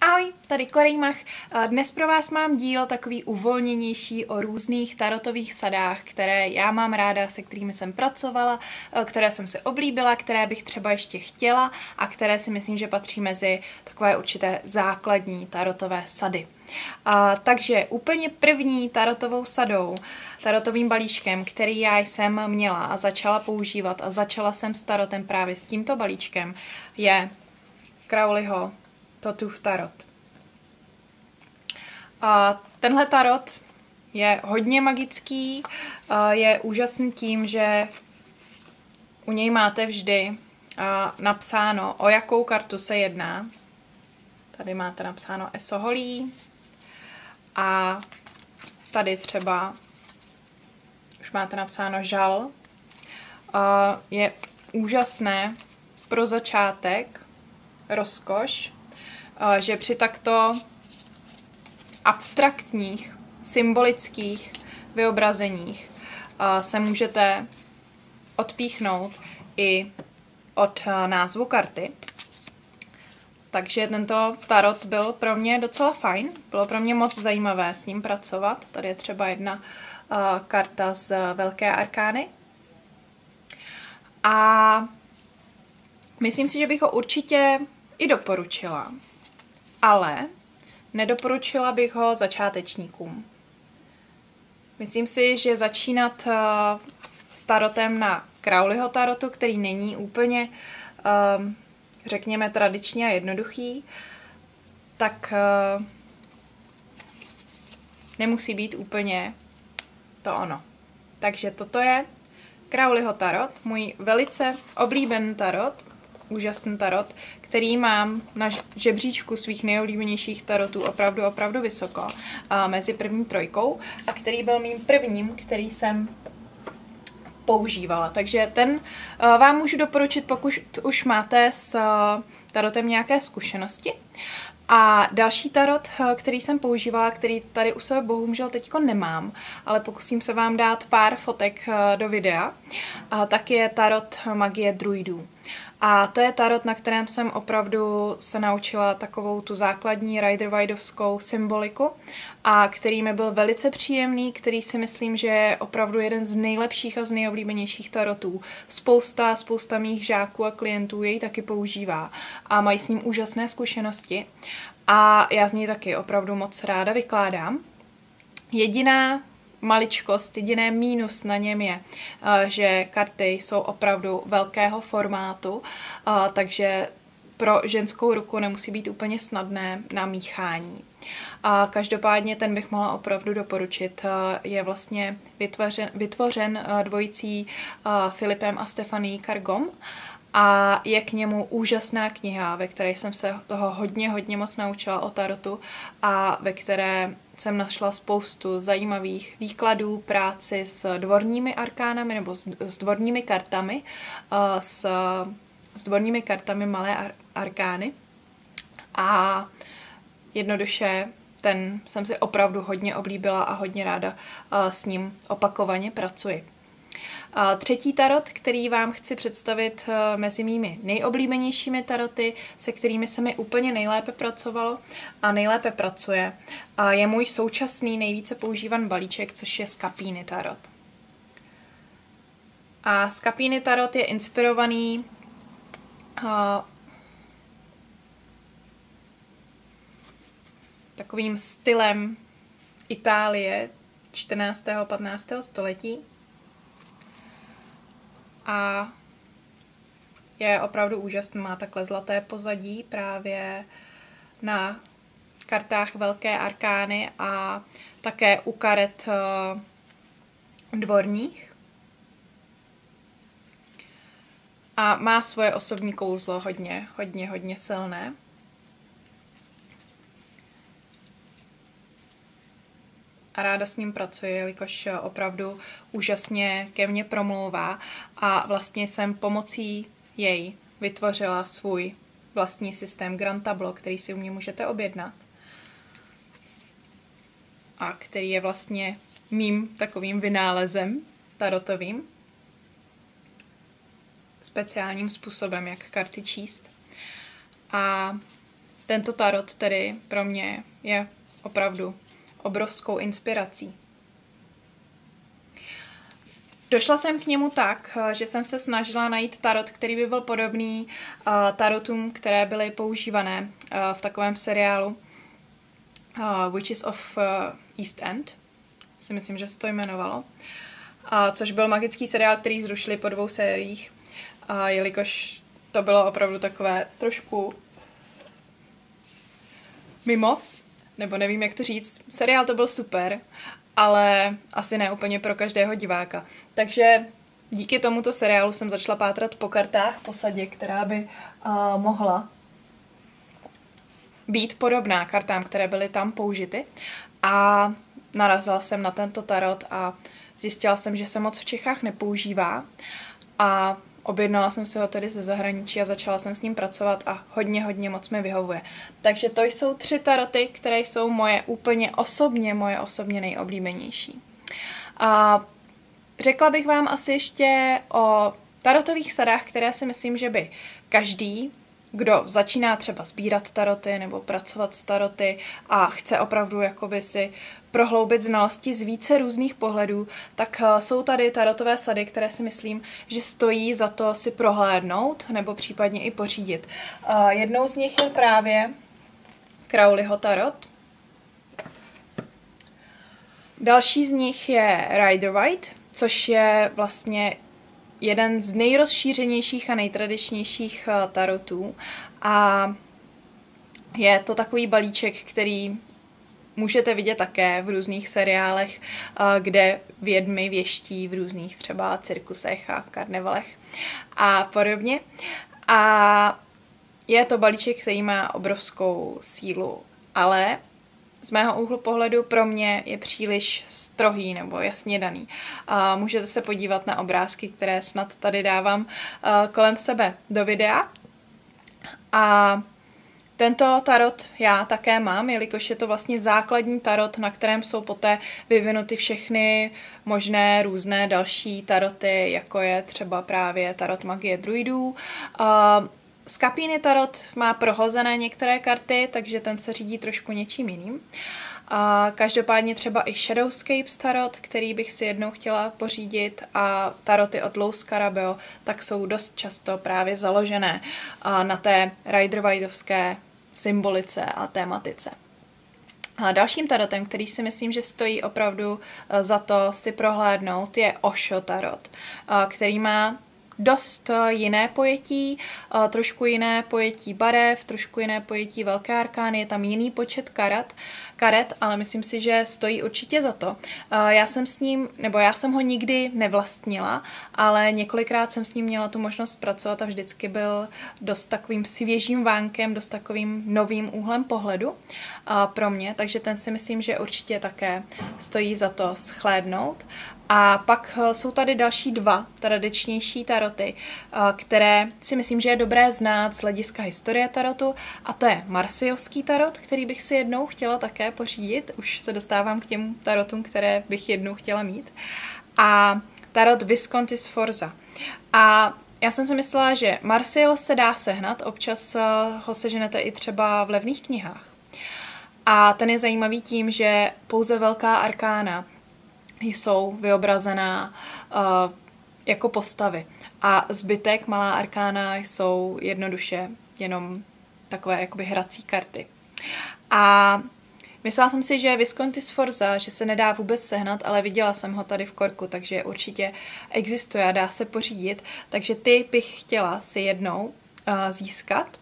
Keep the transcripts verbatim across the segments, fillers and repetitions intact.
Ahoj, tady Korejmach. Dnes pro vás mám díl takový uvolněnější o různých tarotových sadách, které já mám ráda, se kterými jsem pracovala, které jsem si oblíbila, které bych třeba ještě chtěla a které si myslím, že patří mezi takové určité základní tarotové sady. A, takže úplně první tarotovou sadou, tarotovým balíčkem, který já jsem měla a začala používat a začala jsem s tarotem právě s tímto balíčkem, je Crowleyho Totův tarot. A tenhle tarot je hodně magický, je úžasný tím, že u něj máte vždy napsáno, o jakou kartu se jedná. Tady máte napsáno Esoholí a tady třeba už máte napsáno Žal. Je úžasné pro začátek rozkoš, že při takto abstraktních, symbolických vyobrazeních se můžete odpíchnout i od názvu karty. Takže tento tarot byl pro mě docela fajn, bylo pro mě moc zajímavé s ním pracovat. Tady je třeba jedna karta z Velké arkány. A myslím si, že bych ho určitě i doporučila, ale nedoporučila bych ho začátečníkům. Myslím si, že začínat uh, s tarotem na Crowleyho tarotu, který není úplně, uh, řekněme, tradiční a jednoduchý, tak uh, nemusí být úplně to ono. Takže toto je Crowleyho tarot, můj velice oblíbený tarot, úžasný tarot, který mám na žebříčku svých nejoblíbenějších tarotů opravdu, opravdu vysoko, a mezi první trojkou, a který byl mým prvním, který jsem používala. Takže ten vám můžu doporučit, pokud už máte s tarotem nějaké zkušenosti. A další tarot, který jsem používala, který tady u sebe bohužel teďko nemám, ale pokusím se vám dát pár fotek do videa, tak je tarot Magie druidů. A to je tarot, na kterém jsem opravdu se naučila takovou tu základní Rider-Waiteovskou symboliku a který mi byl velice příjemný, který si myslím, že je opravdu jeden z nejlepších a z nejoblíbenějších tarotů. Spousta, spousta mých žáků a klientů jej taky používá a mají s ním úžasné zkušenosti a já z něj taky opravdu moc ráda vykládám. Jediná maličkost, jediné mínus na něm je, že karty jsou opravdu velkého formátu, takže pro ženskou ruku nemusí být úplně snadné na míchání. Každopádně ten bych mohla opravdu doporučit. Je vlastně vytvořen, vytvořen dvojicí Filipem a Stephanie Cargom a je k němu úžasná kniha, ve které jsem se toho hodně, hodně moc naučila o tarotu a ve které jsem našla spoustu zajímavých výkladů, práci s dvorními arkánami nebo s, s dvorními kartami, s, s dvorními kartami malé ar, arkány a jednoduše ten jsem si opravdu hodně oblíbila a hodně ráda s ním opakovaně pracuji. Třetí tarot, který vám chci představit mezi mými nejoblíbenějšími taroty, se kterými se mi úplně nejlépe pracovalo a nejlépe pracuje, je můj současný nejvíce používaný balíček, což je Scapini tarot. A Scapini tarot je inspirovaný uh, takovým stylem Itálie čtrnáctého a patnáctého století. A je opravdu úžasný, má takhle zlaté pozadí právě na kartách Velké arkány a také u karet dvorních. A má svoje osobní kouzlo hodně, hodně, hodně silné. A ráda s ním pracuji, jelikož opravdu úžasně ke mně promlouvá a vlastně jsem pomocí jej vytvořila svůj vlastní systém Grand Tableau, který si u mě můžete objednat a který je vlastně mým takovým vynálezem tarotovým, speciálním způsobem, jak karty číst. A tento tarot tedy pro mě je opravdu obrovskou inspirací. Došla jsem k němu tak, že jsem se snažila najít tarot, který by byl podobný uh, tarotům, které byly používané uh, v takovém seriálu uh, Witches of uh, East End, si myslím, že se to jmenovalo, uh, což byl magický seriál, který zrušili po dvou sériích, uh, jelikož to bylo opravdu takové trošku mimo, nebo nevím, jak to říct. Seriál to byl super, ale asi ne úplně pro každého diváka. Takže díky tomuto seriálu jsem začala pátrat po kartách, po sadě, která by uh, mohla být podobná kartám, které byly tam použity. A narazila jsem na tento tarot a zjistila jsem, že se moc v Čechách nepoužívá. A objednala jsem si ho tedy ze zahraničí a začala jsem s ním pracovat a hodně, hodně moc mi vyhovuje. Takže to jsou tři taroty, které jsou moje úplně osobně, moje osobně nejoblíbenější. A řekla bych vám asi ještě o tarotových sadách, které si myslím, že by každý, kdo začíná třeba sbírat taroty nebo pracovat s taroty a chce opravdu jakoby si prohloubit znalosti z více různých pohledů, tak jsou tady tarotové sady, které si myslím, že stojí za to si prohlédnout nebo případně i pořídit. Jednou z nich je právě Crowleyho tarot. Další z nich je Rider-Waite, což je vlastně jeden z nejrozšířenějších a nejtradičnějších tarotů. A je to takový balíček, který můžete vidět také v různých seriálech, kde vědmy věští v různých třeba cirkusech a karnevalech a podobně. A je to balíček, který má obrovskou sílu, ale z mého úhlu pohledu pro mě je příliš strohý nebo jasně daný. A můžete se podívat na obrázky, které snad tady dávám kolem sebe do videa. A tento tarot já také mám, jelikož je to vlastně základní tarot, na kterém jsou poté vyvinuty všechny možné různé další taroty, jako je třeba právě tarot magie druidů. Z Kapíny tarot má prohozené některé karty, takže ten se řídí trošku něčím jiným. A každopádně třeba i Shadowscapes tarot, který bych si jednou chtěla pořídit, a taroty od Lou Scarabeo, tak jsou dost často právě založené na té Rider-Waiteovské symbolice a tématice. A dalším tarotem, který si myslím, že stojí opravdu za to si prohlédnout, je Osho tarot, který má dost jiné pojetí, trošku jiné pojetí barev, trošku jiné pojetí velké arkány, je tam jiný počet karet, karet, ale myslím si, že stojí určitě za to. Já jsem s ním, nebo já jsem ho nikdy nevlastnila, ale několikrát jsem s ním měla tu možnost pracovat a vždycky byl dost takovým svěžím vánkem, dost takovým novým úhlem pohledu pro mě, takže ten si myslím, že určitě také stojí za to shlédnout. A pak jsou tady další dva tradičnější taroty, které si myslím, že je dobré znát z hlediska historie tarotu, a to je Marseilský tarot, který bych si jednou chtěla také pořídit. Už se dostávám k těm tarotům, které bych jednou chtěla mít. A tarot Visconti Sforza. A já jsem si myslela, že Marseille se dá sehnat, občas ho seženete i třeba v levných knihách. A ten je zajímavý tím, že pouze velká arkána jsou vyobrazená uh, jako postavy. A zbytek, malá arkána, jsou jednoduše jenom takové jakoby hrací karty. A myslela jsem si, že Visconti Sforza, že se nedá vůbec sehnat, ale viděla jsem ho tady v Korku, takže určitě existuje a dá se pořídit. Takže ty bych chtěla si jednou uh, získat.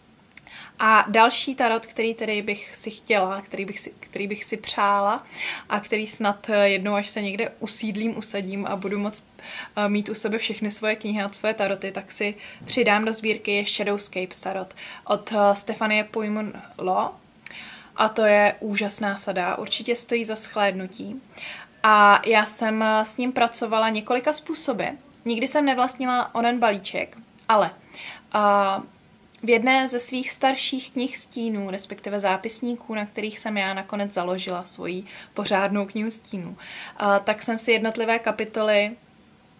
A další tarot, který tedy bych si chtěla, který bych si, který bych si přála a který snad jednou, až se někde usídlím, usadím a budu moct mít u sebe všechny svoje knihy a svoje taroty, tak si přidám do sbírky, je Shadowscapes tarot od Stefanie Pouimon-Lo. A to je úžasná sada, určitě stojí za shlédnutí. A já jsem s ním pracovala několika způsoby. Nikdy jsem nevlastnila onen balíček, ale uh, v jedné ze svých starších knih stínů, respektive zápisníků, na kterých jsem já nakonec založila svoji pořádnou knihu stínů, tak jsem si jednotlivé kapitoly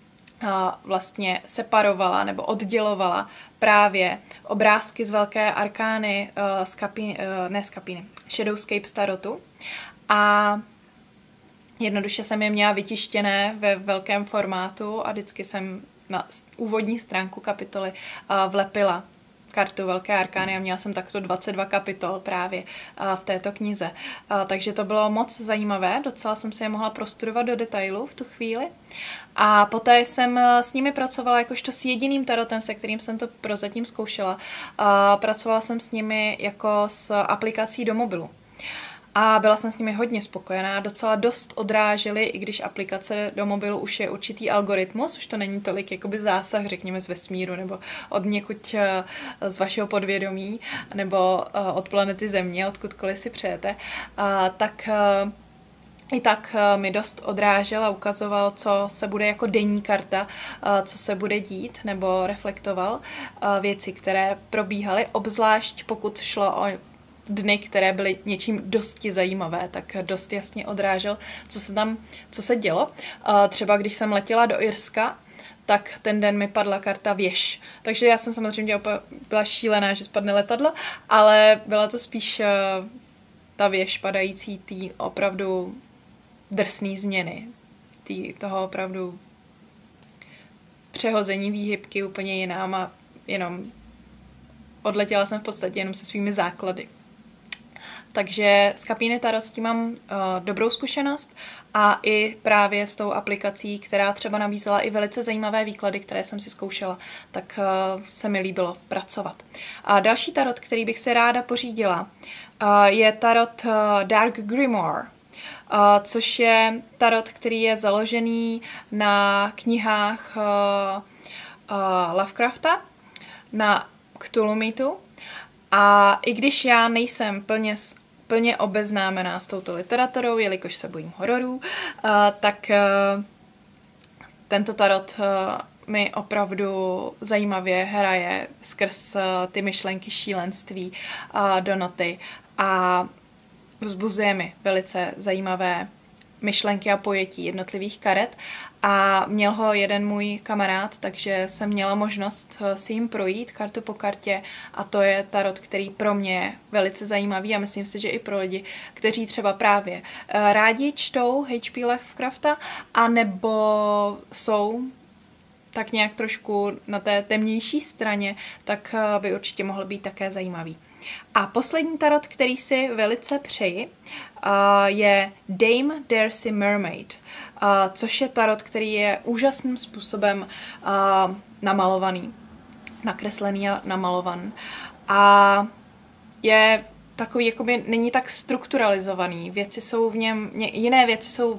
vlastně separovala nebo oddělovala právě obrázky z Velké arkány, z kapíny, ne z kapíny, Shadowscape Tarotu. A jednoduše jsem je měla vytištěné ve velkém formátu a vždycky jsem na úvodní stránku kapitoly vlepila kartu Velké arkány a měla jsem takto dvacet dva kapitol právě v této knize. Takže to bylo moc zajímavé, docela jsem si je mohla prostudovat do detailu v tu chvíli. A poté jsem s nimi pracovala jakožto s jediným tarotem, se kterým jsem to prozatím zkoušela. Pracovala jsem s nimi jako s aplikací do mobilu. A byla jsem s nimi hodně spokojená, docela dost odrážely, i když aplikace do mobilu už je určitý algoritmus, už to není tolik jakoby zásah, řekněme, z vesmíru nebo od někud z vašeho podvědomí nebo od planety Země, odkudkoliv si přejete, tak i tak mi dost odrážel a ukazoval, co se bude jako denní karta, co se bude dít, nebo reflektoval věci, které probíhaly, obzvlášť pokud šlo o dny, které byly něčím dosti zajímavé, tak dost jasně odrážel, co se tam, co se dělo. Třeba když jsem letěla do Irska, tak ten den mi padla karta věž. Takže já jsem samozřejmě byla šílená, že spadne letadlo, ale byla to spíš ta věž padající tý opravdu drsný změny. Tý, toho opravdu přehození výhybky úplně jinám a jenom odletěla jsem v podstatě jenom se svými základy. Takže s Kapíny Tarot s tím mám uh, dobrou zkušenost a i právě s tou aplikací, která třeba nabízela i velice zajímavé výklady, které jsem si zkoušela, tak uh, se mi líbilo pracovat. A další tarot, který bych si ráda pořídila, uh, je tarot uh, Dark Grimoire, uh, což je tarot, který je založený na knihách uh, uh, Lovecrafta, na Cthulhu mýtu. A i když já nejsem plně, plně obeznámená s touto literaturou, jelikož se bojím hororů, uh, tak uh, tento tarot uh, mi opravdu zajímavě hraje skrz uh, ty myšlenky šílenství uh, do noty a vzbuzuje mi velice zajímavé myšlenky a pojetí jednotlivých karet a měl ho jeden můj kamarád, takže jsem měla možnost si jim projít kartu po kartě a to je tarot, který pro mě je velice zajímavý a myslím si, že i pro lidi, kteří třeba právě rádi čtou H P Lovecrafta a nebo jsou tak nějak trošku na té temnější straně, tak by určitě mohl být také zajímavý. A poslední tarot, který si velice přeji, uh, je Dame Darcy Mermaid, uh, což je tarot, který je úžasným způsobem uh, namalovaný, nakreslený a namalovaný. A je takový, jakoby není tak strukturalizovaný. Věci jsou v něm, jiné věci jsou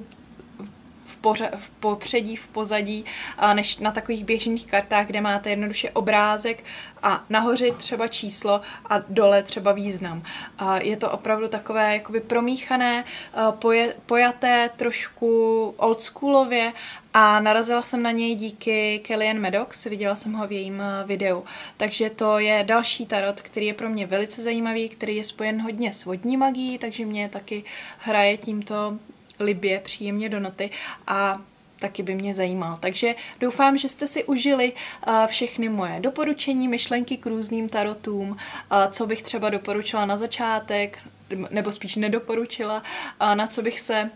v, poře, v popředí, v pozadí, než na takových běžných kartách, kde máte jednoduše obrázek a nahoře třeba číslo a dole třeba význam. Je to opravdu takové jakoby promíchané, poje, pojaté trošku oldschoolově a narazila jsem na něj díky Kellyanne Maddox, viděla jsem ho v jejím videu. Takže to je další tarot, který je pro mě velice zajímavý, který je spojen hodně s vodní magií, takže mě taky hraje tímto libě příjemně do noty a taky by mě zajímal. Takže doufám, že jste si užili uh, všechny moje doporučení, myšlenky k různým tarotům, uh, co bych třeba doporučila na začátek, nebo spíš nedoporučila, uh, na co bych se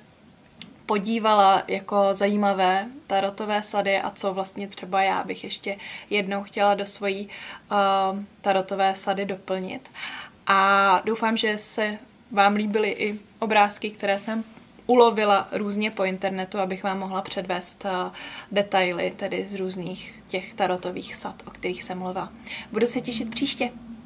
podívala jako zajímavé tarotové sady a co vlastně třeba já bych ještě jednou chtěla do svojí uh, tarotové sady doplnit. A doufám, že se vám líbily i obrázky, které jsem ulovila různě po internetu, abych vám mohla předvést uh, detaily tedy z různých těch tarotových sad, o kterých jsem mluvila. Budu se těšit příště.